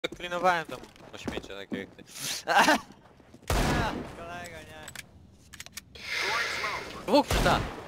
Klinowałem tam na śmiecie takie jak ty. Kolega, nie. Dwóch przyta!